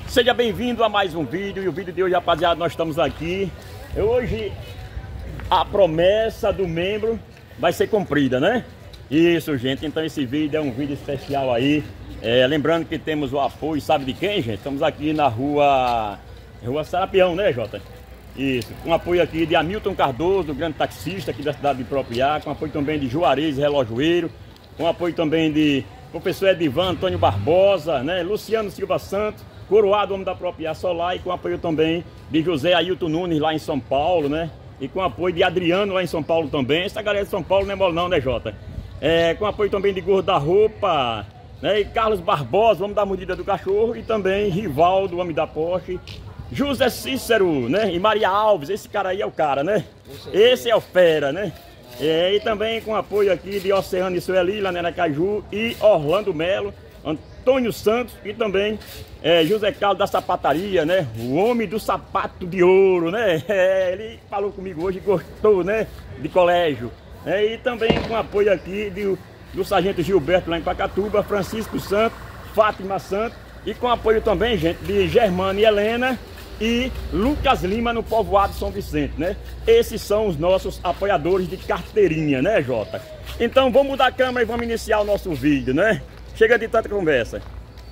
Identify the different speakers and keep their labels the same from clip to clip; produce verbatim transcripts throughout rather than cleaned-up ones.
Speaker 1: Seja bem-vindo a mais um vídeo. E o vídeo de hoje, rapaziada, nós estamos aqui. Hoje a promessa do membro vai ser cumprida, né? Isso, gente. Então esse vídeo é um vídeo especial aí. É, lembrando que temos o apoio, sabe de quem, gente? Estamos aqui na rua Rua Sarapião, né, Jota? Isso. Com apoio aqui de Hamilton Cardoso, grande taxista aqui da cidade de Propriá. Com apoio também de Juarez Relojoeiro. Com apoio também de professor Edivan Antônio Barbosa, né? Luciano Silva Santos, Coroado, homem da Propriá Solar. E com apoio também de José Ailton Nunes lá em São Paulo, né? E com apoio de Adriano lá em São Paulo também. Essa galera de São Paulo não é mole não, né, Jota? É, com apoio também de Gordo da Roupa, né? E Carlos Barbosa, homem da Mordida do Cachorro. E também Rivaldo, homem da Porsche. José Cícero, né? E Maria Alves, esse cara aí é o cara, né? Esse é o fera, né? É, e também com apoio aqui de Oceano e Sueli, lá na Caju, e Orlando Melo, Antônio Santos e também é, José Carlos da Sapataria, né? O homem do sapato de ouro, né? É, ele falou comigo hoje e gostou, né? De colégio. É, e também com apoio aqui de, do Sargento Gilberto lá em Pacatuba, Francisco Santos, Fátima Santos, e com apoio também, gente, de Germana e Helena e Lucas Lima no povoado São Vicente, né? Esses são os nossos apoiadores de carteirinha, né, Jota? Então vamos mudar a câmera e vamos iniciar o nosso vídeo, né? Chega de tanta conversa.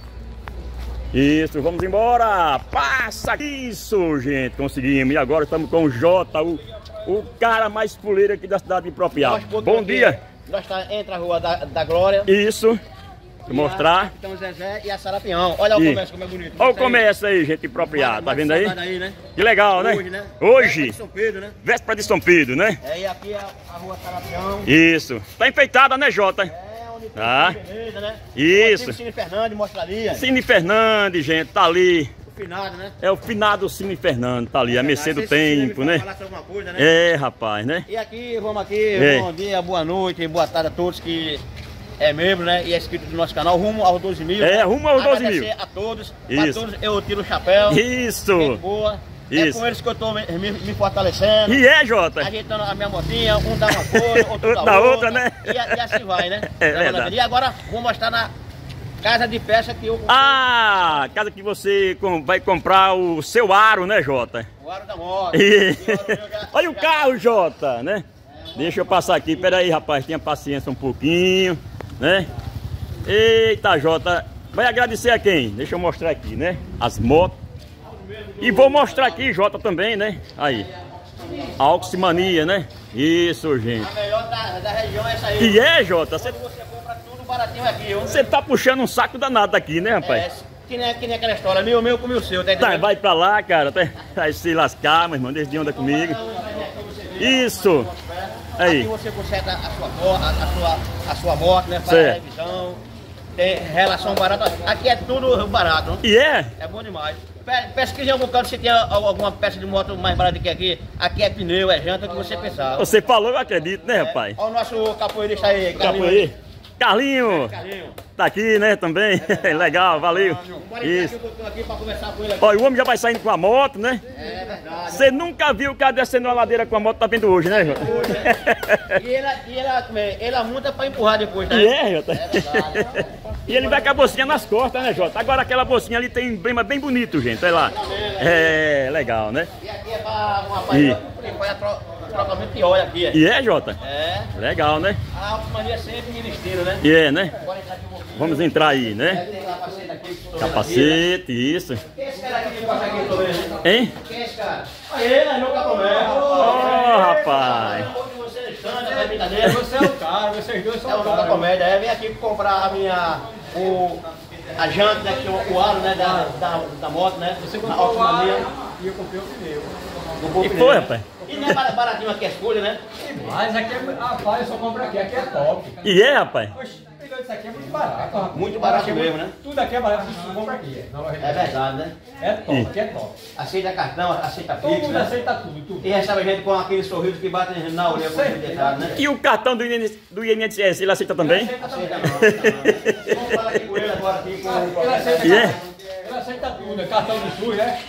Speaker 1: Isso, vamos embora. Passa isso, gente, conseguimos. E agora estamos com o Jota, o, o cara mais puleiro aqui da cidade de Propriá. Bom dia.
Speaker 2: Nós estamos entre a Rua da, da Glória.
Speaker 1: Isso. Vou mostrar.
Speaker 2: Então Zezé e a Sarapião. Olha o
Speaker 1: e...
Speaker 2: comércio como é bonito.
Speaker 1: Olha o comércio aí, gente, apropriado. Tá vendo aí?
Speaker 2: aí né?
Speaker 1: Que legal, né?
Speaker 2: Hoje, né?
Speaker 1: Hoje.
Speaker 2: Véspera de São Pedro, né?
Speaker 1: Véspera de São Pedro, né?
Speaker 2: É, e aqui é a Rua Sarapião.
Speaker 1: Isso. Tá enfeitada, né, Jota?
Speaker 2: É, onde tem
Speaker 1: tá.
Speaker 2: Beleza, né?
Speaker 1: Isso.
Speaker 2: O Cine Fernandes mostra ali.
Speaker 1: Cine Fernandes, gente, tá ali.
Speaker 2: O finado, né?
Speaker 1: É o finado Cine Fernandes, tá ali,
Speaker 2: é
Speaker 1: a mercê do tempo, né?
Speaker 2: Coisa, né?
Speaker 1: É, rapaz, né?
Speaker 2: E aqui, vamos aqui,
Speaker 1: é.
Speaker 2: Bom dia, boa noite, boa tarde a todos que é membro, né? E é inscrito no nosso canal, rumo aos doze mil.
Speaker 1: É,
Speaker 2: né?
Speaker 1: rumo aos doze mil.
Speaker 2: Agradecer a todos,
Speaker 1: Isso.
Speaker 2: a todos eu tiro o chapéu.
Speaker 1: Isso.
Speaker 2: Gente boa.
Speaker 1: Isso.
Speaker 2: É com eles que eu tô me, me, me fortalecendo.
Speaker 1: E é, Jota?
Speaker 2: Ajeitando a minha motinha, um dá uma coisa, outro dá
Speaker 1: da
Speaker 2: outra,
Speaker 1: outra, né?
Speaker 2: E, e assim vai, né?
Speaker 1: É verdade.
Speaker 2: E agora vou mostrar na casa de peça que eu...
Speaker 1: Ah, casa que você vai comprar o seu aro, né, Jota?
Speaker 2: O aro da moto.
Speaker 1: E...
Speaker 2: Já,
Speaker 1: olha o carro, Jota, né? É, deixa eu passar aqui, pera aí, rapaz, tenha paciência um pouquinho, né? Eita, Jota, vai agradecer a quem? Deixa eu mostrar aqui, né? As motos. E vou mostrar aqui, Jota, também, né? Aí. A Oximania, né? Isso, gente.
Speaker 2: A melhor da, da região é essa aí.
Speaker 1: E é, Jota? Você
Speaker 2: compra tudo baratinho aqui, viu?
Speaker 1: Você tá puxando um saco danado aqui, né, rapaz?
Speaker 2: É, que nem, que nem aquela história, meu, meu com o seu, tá
Speaker 1: entendendo? Tá, vai pra lá, cara, tá, vai se lascar, meu irmão, desde onda comigo. Isso. Aí.
Speaker 2: Aqui você conserta a sua, a, a sua, a sua moto, né? Faz a revisão, tem relação barata. Aqui é tudo barato. Não?
Speaker 1: E é?
Speaker 2: É bom demais. Pesquise em algum canto se tem alguma peça de moto mais barata que aqui. Aqui é pneu, é janta, o que você pensar.
Speaker 1: Você falou, eu acredito, né, rapaz?
Speaker 2: É. Olha o nosso capoeirista aí,
Speaker 1: Carlinho. Carlinho.
Speaker 2: É, Carlinho.
Speaker 1: Tá aqui, né, também. É, legal, valeu. Isso.
Speaker 2: Aqui pra conversar com ele aqui.
Speaker 1: Olha, o homem já vai saindo com a moto, né?
Speaker 2: É verdade.
Speaker 1: Você nunca viu o cara descendo uma ladeira com a moto, tá vendo hoje, né, Jota?
Speaker 2: Hoje, é. E ele, e ele, ele monta pra empurrar depois, né?
Speaker 1: E é, Jota?
Speaker 2: É verdade.
Speaker 1: E ele vai com a bolsinha nas costas, né, Jota? Agora aquela bolsinha ali tem um emblema bem bonito, gente. Olha lá. É, legal, né?
Speaker 2: E aqui é pra uma paixão que faz a trocamento de óleo aqui. É.
Speaker 1: E é, Jota?
Speaker 2: É.
Speaker 1: Legal, né?
Speaker 2: A Oximania sempre me vestindo, né?
Speaker 1: E é, né? Vamos entrar aí, né? Capacete, isso.
Speaker 2: Quem é esse cara aqui que passa aqui no meio?
Speaker 1: Hein?
Speaker 2: Quem é esse cara? Ah, ele é meu capomé.
Speaker 1: Ô, rapaz.
Speaker 2: Você é o cara, vocês dois são o cara. É o comédia, é, vem aqui comprar a minha, o, a janta, né, que o, o aro, né, da, da, da moto, né. Você comprou o aro e eu comprei o pneu.
Speaker 1: E foi, rapaz?
Speaker 2: E não é baratinho aqui as coisas, né?
Speaker 3: Mas aqui é, rapaz, eu só compro aqui, aqui é top.
Speaker 1: E é, rapaz?
Speaker 3: Oxe, isso aqui é muito barato, rapaz.
Speaker 2: Muito barato mesmo,
Speaker 3: muito,
Speaker 2: né?
Speaker 3: Tudo aqui é barato, você compra aqui.
Speaker 2: É verdade, né?
Speaker 3: É top, aqui é top.
Speaker 2: Aceita cartão, aceita
Speaker 3: Todo
Speaker 2: Pix,
Speaker 3: mundo
Speaker 2: né?
Speaker 3: aceita tudo, tudo.
Speaker 2: E recebe a gente com aquele sorriso que bate na orelha com o detalhe, né?
Speaker 1: E o cartão do I N S S, ele aceita também?
Speaker 3: Ele aceita
Speaker 2: Aceita não, aceita não. Vamos falar aqui com ele agora, aqui com o...
Speaker 3: Ele aceita,
Speaker 1: Yeah.
Speaker 3: ele aceita tudo, é cartão do SUS, né?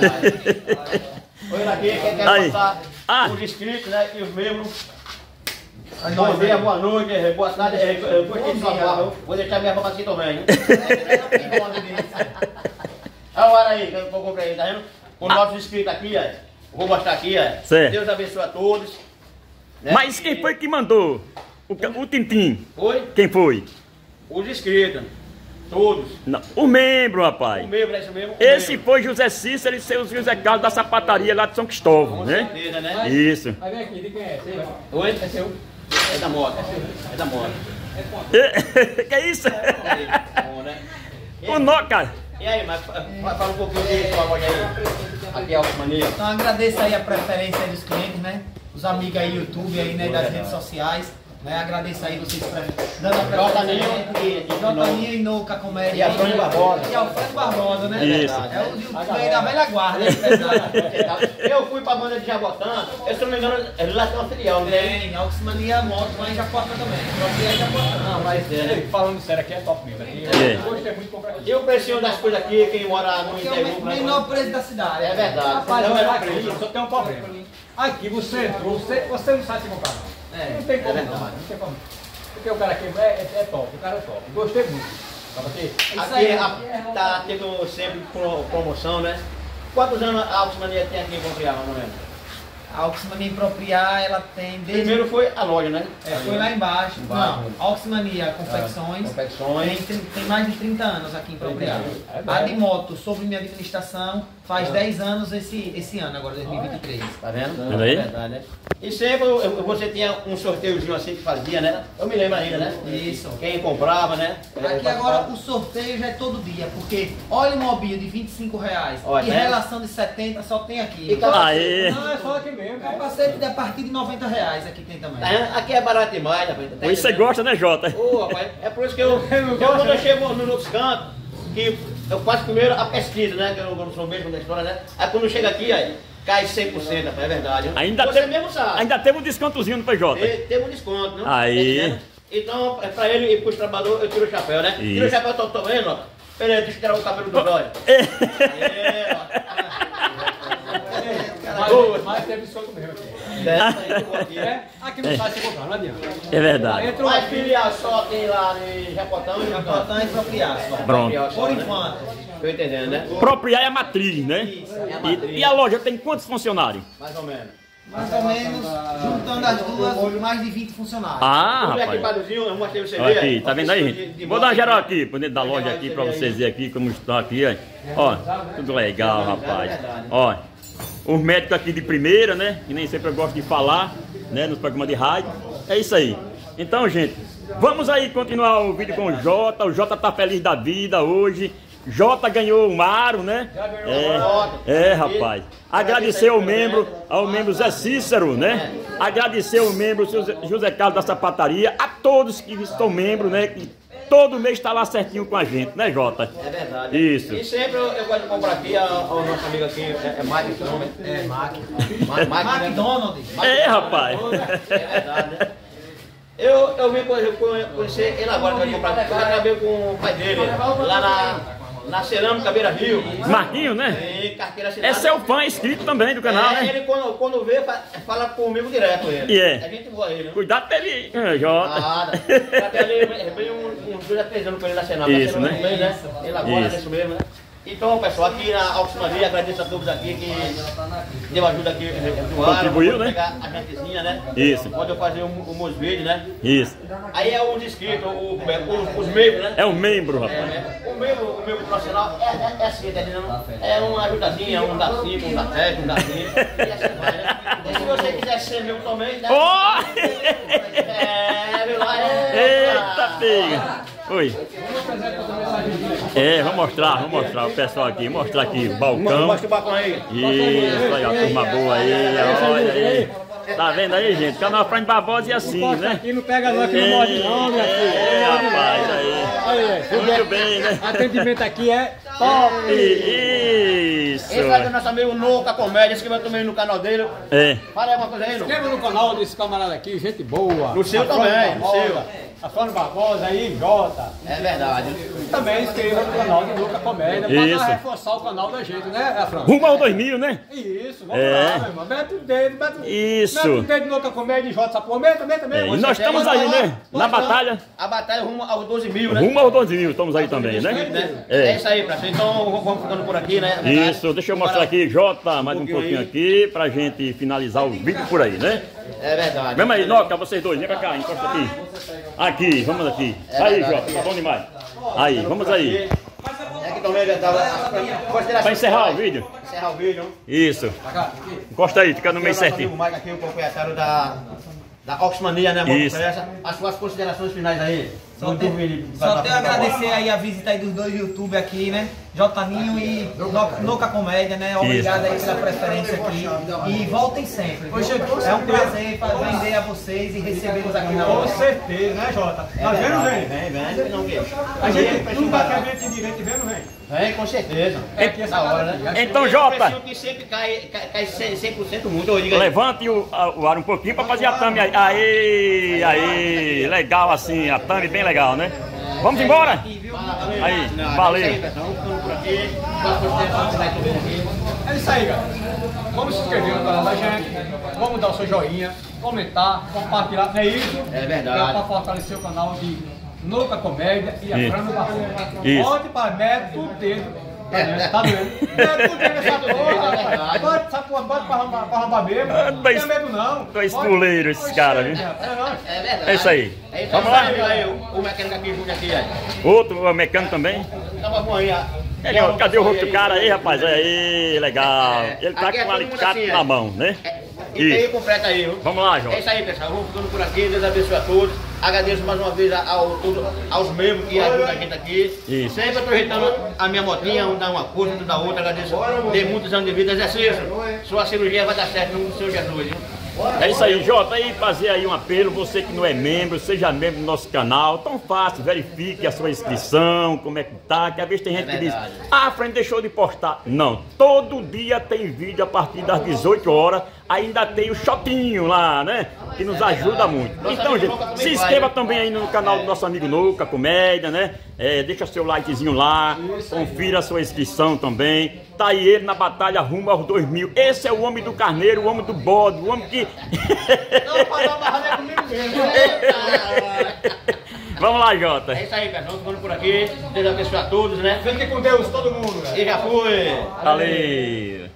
Speaker 2: Olha aqui, quem quer
Speaker 1: Aí.
Speaker 2: passar
Speaker 1: Ah.
Speaker 2: os inscritos, né, e os membros. Bom dia, boa noite, boa tarde, eu gostei de sua barba, vou deixar minha boca assim também. Olha o ar aí, que eu comprei, tá vendo? Os nossos inscritos aqui, ó. Vou mostrar aqui, ó.
Speaker 1: Certo.
Speaker 2: Deus abençoe a todos. Né?
Speaker 1: Mas quem foi que mandou o, o Tintim?
Speaker 2: Foi?
Speaker 1: Quem foi?
Speaker 2: Os inscritos. Todos.
Speaker 1: Não, o membro, rapaz.
Speaker 2: O membro, é isso mesmo? O
Speaker 1: Esse
Speaker 2: membro.
Speaker 1: foi José Cícero e seu José Carlos da sapataria lá de São Cristóvão,
Speaker 2: Com
Speaker 1: né?
Speaker 2: certeza, né?
Speaker 1: Isso.
Speaker 3: Mas vem aqui, de quem é? Seu?
Speaker 2: Oi?
Speaker 3: É seu?
Speaker 2: É da moto. É da moto.
Speaker 1: Que é isso?
Speaker 2: Tá bom, né?
Speaker 1: O nó, cara.
Speaker 2: E aí, mas fa- fala um pouquinho disso, por favor, aí. Aqui é a Mania.
Speaker 4: Então agradeço aí a preferência aí dos clientes, né? Os amigos aí, YouTube aí, né? Das redes sociais. Né? Agradeço aí vocês pre... dando a
Speaker 2: Jota
Speaker 4: preferência.
Speaker 2: Ninho e- e
Speaker 4: Jota
Speaker 2: Noca.
Speaker 4: Ninho e Noca Comédia.
Speaker 2: E Alfredo Barbosa.
Speaker 4: E Alfredo Barbosa, né?
Speaker 1: Isso.
Speaker 4: É o YouTube aí da velha guarda, é verdade.
Speaker 2: Eu fui pra banda de Jabotã, eu, se não me engano, lá tem uma filial, né?
Speaker 4: Tem, Auxmania Moto lá em Japorta também. Própria em Japorta.
Speaker 2: Não, mas é, né?
Speaker 3: Ei, falando sério aqui, é top mesmo. Aqui,
Speaker 1: É.
Speaker 3: eu gostei muito de comprar aqui.
Speaker 2: E o precinho das coisas aqui, quem mora no
Speaker 4: Que é o
Speaker 2: interior...
Speaker 4: me- menor preço da cidade.
Speaker 2: É verdade.
Speaker 3: Rapaz,
Speaker 2: Não,
Speaker 3: olha
Speaker 2: é
Speaker 3: aqui, só tem um problema. Aqui você entrou, você, você não sabe se comprar não.
Speaker 4: É,
Speaker 3: não tem como
Speaker 2: é
Speaker 3: não,
Speaker 2: verdade.
Speaker 3: não tem como. Porque o cara aqui é, é, é top, o cara é top. Gostei muito. Tá aqui?
Speaker 2: Aqui a, tá tendo sempre pro- promoção, né? Quantos anos a Auxmania tem aqui em Montreal, não lembro?
Speaker 4: A Auxmania Propriar, ela tem desde...
Speaker 2: Primeiro foi a loja, né?
Speaker 4: É, foi lá embaixo.
Speaker 2: Embaixo.
Speaker 4: Não, Auxmania Confecções.
Speaker 2: Confecções.
Speaker 4: Tem, tri- tem mais de trinta anos aqui em Propriar.
Speaker 3: É
Speaker 4: A de
Speaker 3: bom.
Speaker 4: moto, sob minha administração, faz dez anos esse, esse ano, agora dois mil e vinte e três.
Speaker 2: Tá vendo?
Speaker 1: Vendo aí?
Speaker 2: É verdade, né? E sempre eu- eu- você tinha um sorteiozinho assim que fazia, né? Eu me lembro ainda, né?
Speaker 4: Isso.
Speaker 2: Quem comprava, né?
Speaker 4: Aqui agora o sorteio já é todo dia, porque óleo mobília de vinte e cinco reais
Speaker 2: Olha,
Speaker 4: e
Speaker 2: né?
Speaker 4: relação de setenta só tem aqui.
Speaker 2: E capacete?
Speaker 1: Aê.
Speaker 3: Não, é só aqui mesmo. né?
Speaker 4: Capacete de a partir de noventa reais aqui tem também.
Speaker 2: Tá vendo? Aqui é barato demais, rapaz. Tá
Speaker 1: Pois você
Speaker 2: entendendo?
Speaker 1: gosta, né, Jota?
Speaker 2: Ô, rapaz, é por isso que eu, eu quando eu chego nos outros cantos, que eu faço primeiro a pesquisa, né? Que eu não sou mesmo da história, né? Aí quando chega aqui, aí, cai cem por cento, rapaz, é verdade. viu?
Speaker 1: Ainda
Speaker 2: Você
Speaker 1: tem,
Speaker 2: mesmo sabe.
Speaker 1: ainda temos um descontozinho no P J.
Speaker 2: Tem, tem um desconto, não?
Speaker 1: Aí.
Speaker 2: Tá entendendo? Então, é pra ele e pros trabalhadores, eu tiro o chapéu, né? Tiro o
Speaker 1: Isso.
Speaker 2: chapéu, tô, tô vendo, ó. Peraí, deixa eu tirar o cabelo do olhos.
Speaker 1: É.
Speaker 2: É,
Speaker 3: Mas,
Speaker 2: Boa.
Speaker 3: mas teve desconto mesmo aqui.
Speaker 2: ó. Dessa aí, eu vou aqui, né?
Speaker 3: É, aqui não sai se comprar, não adianta.
Speaker 1: É verdade.
Speaker 3: Entrou
Speaker 2: Mas
Speaker 3: aqui.
Speaker 2: filial só tem lá em Japotão e Japotão.
Speaker 4: Japotão e Propriar só.
Speaker 1: Pronto.
Speaker 4: Por enquanto.
Speaker 2: Tô entendendo, né?
Speaker 1: Propriar é a matriz, né?
Speaker 2: É a matriz.
Speaker 1: E, e a loja tem quantos funcionários?
Speaker 2: Mais ou menos.
Speaker 4: Mais ou menos, juntando as duas, mais de vinte funcionários.
Speaker 1: Ah,
Speaker 2: Vamos ver aqui,
Speaker 1: rapaz.
Speaker 2: Padrezinho, eu mostrei o C D.
Speaker 1: Olha aqui,
Speaker 2: aí.
Speaker 1: tá vendo aí,
Speaker 2: De-
Speaker 1: gente?
Speaker 2: de
Speaker 1: Vou dar uma
Speaker 2: moto
Speaker 1: geral
Speaker 2: né?
Speaker 1: aqui, por dentro da
Speaker 2: Vou
Speaker 1: loja
Speaker 2: levar
Speaker 1: aqui,
Speaker 2: o
Speaker 1: pra
Speaker 2: C D
Speaker 1: vocês
Speaker 2: aí.
Speaker 1: verem aqui como está aqui, ó. Ó, tudo legal, rapaz. Ó, os médicos aqui de primeira, né? Que nem sempre eu gosto de falar, né? Nos programas de rádio. É isso aí. Então, gente, vamos aí continuar o vídeo com o Jota. O Jota tá feliz da vida hoje. Jota ganhou um aro, né? É, é, rapaz. Agradecer ao membro, ao membro Zé Cícero, né? Agradecer ao membro José- José Carlos da sapataria, a todos que estão membros, né? Que todo mês está lá certinho com a gente, né, Jota?
Speaker 2: É verdade.
Speaker 1: Isso.
Speaker 2: E sempre eu, eu gosto de comprar aqui, a- o nosso amigo aqui, é, é Mike, esse nome?
Speaker 4: É, Mac.
Speaker 2: Ma- Mike, né?
Speaker 4: McDonald's.
Speaker 1: É, rapaz.
Speaker 2: É verdade, né? Eu, eu vim conhe- conhe- conhecer ele agora que eu comprar, porque eu já trabalhei com o pai dele, lá na, na Cerâmica Beira Rio.
Speaker 1: Marquinho, né?
Speaker 2: E carteira assinada.
Speaker 1: É seu fã inscrito também do canal,
Speaker 2: É,
Speaker 1: né?
Speaker 2: ele quando, quando vê, fa- fala comigo direto ele.
Speaker 1: E é?
Speaker 2: A gente voa ele, né?
Speaker 1: Cuidado pra ele, ah, Jota.
Speaker 2: Nada. Até ele veio um- uns dois a três anos com ele na Senado.
Speaker 1: Isso,
Speaker 2: na Senado
Speaker 1: né?
Speaker 2: também, né? Ele agora,
Speaker 1: Isso.
Speaker 2: é isso mesmo, né? Então, pessoal, aqui na Auxmania, agradeço a todos aqui que deu ajuda aqui do ar.
Speaker 1: Contribuiu, né?
Speaker 2: Pegar a gentezinha, né?
Speaker 1: Isso.
Speaker 2: Pode eu fazer um- os meus vídeos, né?
Speaker 1: Isso.
Speaker 2: Aí é os inscritos, o, os, os membros, né?
Speaker 1: É o membro,
Speaker 2: É,
Speaker 1: rapaz.
Speaker 2: né? O membro, o membro profissional é, é, é assim, tá entendendo? É uma ajudazinha, um dá cinco, um dá sete, um dá cinco, e assim vai, né? E se você quiser ser membro também, né?
Speaker 1: Ó!
Speaker 2: É, viu lá?
Speaker 1: Eita, pega! Oi. É, vamos mostrar, vamos mostrar o pessoal aqui, mostrar aqui o balcão.
Speaker 2: Mostra o balcão aí.
Speaker 1: Isso aí, ó, turma boa aí, olha aí. Tá vendo aí, gente? Canal Frank Barbosa e assim,
Speaker 3: Posta
Speaker 1: né?
Speaker 3: aqui, não pega não, aqui não morde não, minha filha.
Speaker 1: É, rapaz, aí.
Speaker 3: Olha aí.
Speaker 1: Muito bem, né?
Speaker 3: Atendimento aqui é top.
Speaker 1: Isso.
Speaker 2: Esse é do nosso amigo Noca Comédia, inscreva também no canal dele.
Speaker 1: É.
Speaker 2: Fala aí uma coisa aí, Noca.
Speaker 3: Inscreva no canal desse camarada aqui, gente boa.
Speaker 2: No seu
Speaker 3: Afronta
Speaker 2: também, no
Speaker 3: Barbosa.
Speaker 2: seu.
Speaker 3: Afano Barbosa aí, Jota.
Speaker 2: É verdade.
Speaker 3: Também inscreva no canal do Nuca Comédia
Speaker 1: Isso.
Speaker 3: para reforçar o canal da gente, né, Afran?
Speaker 1: Rumo ao dois mil, né?
Speaker 3: Isso, vamos
Speaker 1: É.
Speaker 3: lá, meu irmão. Mete o dedo, mete o
Speaker 1: Isso.
Speaker 3: Mete o dedo no Nuca Comédia e Jota Sapô. Meta, meta, meta.
Speaker 1: É, e nós estamos aí, né? Na batalha.
Speaker 2: A batalha rumo aos doze mil, né?
Speaker 1: Rumo aos doze mil, estamos aí também, né?
Speaker 2: Né?
Speaker 1: É.
Speaker 2: É isso aí, pessoal. Então vamos ficando por aqui, né?
Speaker 1: Isso, deixa eu mostrar aqui, Jota, mais um pouquinho aqui, pra gente finalizar o vídeo por aí, né?
Speaker 2: É verdade.
Speaker 1: Vamos aí, Noca, vocês dois, vem pra cá, encosta aqui. Aqui, vamos aqui. Aí, Jota, tá bom demais. Aí, vamos aí.
Speaker 2: É que também já tava.
Speaker 1: Pra encerrar o vídeo?
Speaker 2: Encerrar o vídeo.
Speaker 1: Isso. Encosta aí, fica no meio
Speaker 2: Nosso amigo
Speaker 1: certinho.
Speaker 2: Mike aqui, o proprietário da, da Oxmania, né,
Speaker 1: Isso.
Speaker 2: Moto? As suas considerações finais aí.
Speaker 4: Só
Speaker 2: Não
Speaker 4: tenho,
Speaker 2: duvide.
Speaker 4: só tenho a agradecer aí a visita aí dos dois YouTube aqui, né? Jotaninho e Nuca Comédia, né? Obrigado aí pela preferência aqui. E voltem sempre. Viu? É um prazer para vender a vocês e recebê-los aqui na
Speaker 3: Com
Speaker 4: hora.
Speaker 3: certeza, né, Jota?
Speaker 2: É
Speaker 3: Tá vendo,
Speaker 2: verdade.
Speaker 3: vem?
Speaker 2: Vem, vem, não vem.
Speaker 3: A gente nunca quer ver de direito, vendo, vem?
Speaker 2: Vem, com certeza.
Speaker 3: É que essa hora, né?
Speaker 1: Então,
Speaker 2: É um
Speaker 1: Jota,
Speaker 2: precinho que sempre cai, cai, cai cem por cento muito. Eu digo aí.
Speaker 1: levante o, a- o ar um pouquinho pra fazer a thumb aí. Aí, aí, legal assim, a thumb bem legal, né? Vamos embora? Aí,
Speaker 2: Não,
Speaker 1: valeu.
Speaker 2: É isso aí, pessoal. Vamos ficando por aqui. As considerações finais também aqui.
Speaker 3: É isso aí, galera. Vamos se inscrever no canal da gente, vamos dar o seu joinha, comentar, compartilhar, não é isso?
Speaker 2: É verdade.
Speaker 3: Para fortalecer o canal de Nuca Comédia e a
Speaker 1: Isso.
Speaker 3: Fran do Barbosa.
Speaker 1: Isso.
Speaker 3: Pode para mete o dedo. Tá doendo? Tá doendo? Mete o dedo nessa porra. Bota essa porra, bota pra rambar, pra rambar mesmo.
Speaker 1: Ah,
Speaker 3: Não
Speaker 1: dois-
Speaker 3: tem medo não.
Speaker 1: dois
Speaker 3: Pode-
Speaker 1: puleiros esses
Speaker 3: Oxe,
Speaker 1: caras, viu?
Speaker 3: é, não.
Speaker 2: É verdade.
Speaker 1: É isso aí.
Speaker 2: É isso
Speaker 1: Vamos
Speaker 2: aí,
Speaker 1: lá?
Speaker 2: amigo aí, o, o mecânico aqui junto aqui, aí.
Speaker 1: Outro mecânico também.
Speaker 2: Tava bom aí, ó.
Speaker 1: Ele, ó, cadê o rosto do cara aí, rapaz? Aí, legal. Ele tá
Speaker 2: Aqui é
Speaker 1: com o
Speaker 2: todo mundo
Speaker 1: alicate
Speaker 2: assim,
Speaker 1: na
Speaker 2: é.
Speaker 1: mão, né?
Speaker 2: E tem aí
Speaker 1: Isso.
Speaker 2: completo aí, viu?
Speaker 1: Vamos lá,
Speaker 2: É
Speaker 1: Jota.
Speaker 2: isso aí, pessoal. Vamos ficando por aqui. Deus abençoe a todos. Agradeço mais uma vez ao, todo- aos membros que ajudam a gente aqui.
Speaker 1: Isso.
Speaker 2: Sempre eu tô ajeitando a minha motinha, um dá uma coisa, outro dá outra. Agradeço. Dei muitos anos de vida. Exercício. Sua cirurgia vai dar certo no seu Jesus, viu?
Speaker 1: É isso aí, Jota, aí fazer aí um apelo, você que não é membro, seja membro do nosso canal, tão fácil, verifique a sua inscrição, como é que tá, que às vezes tem gente
Speaker 2: É
Speaker 1: que diz,
Speaker 2: verdade.
Speaker 1: ah, a frente deixou de postar. Não, todo dia tem vídeo a partir das dezoito horas, ainda tem o shotinho lá, né, que nos ajuda muito.
Speaker 2: Nosso
Speaker 1: Então,
Speaker 2: amigo
Speaker 1: gente,
Speaker 2: Nuca também
Speaker 1: se
Speaker 2: vai,
Speaker 1: inscreva
Speaker 2: né?
Speaker 1: também aí no canal do nosso amigo Nuca Comédia, né, é, deixa seu likezinho lá, confira a sua inscrição também. Tá aí ele na batalha rumo aos dois mil. Esse é o homem do carneiro, o homem do bode, o homem que...
Speaker 2: Não, para dar uma ralé comigo mesmo.
Speaker 1: Vamos lá, Jota.
Speaker 2: É isso aí, pessoal. Vamos ficando por aqui. Deus abençoe a todos, né?
Speaker 3: Fique com Deus, todo mundo, galera.
Speaker 2: E já fui.
Speaker 1: Valeu.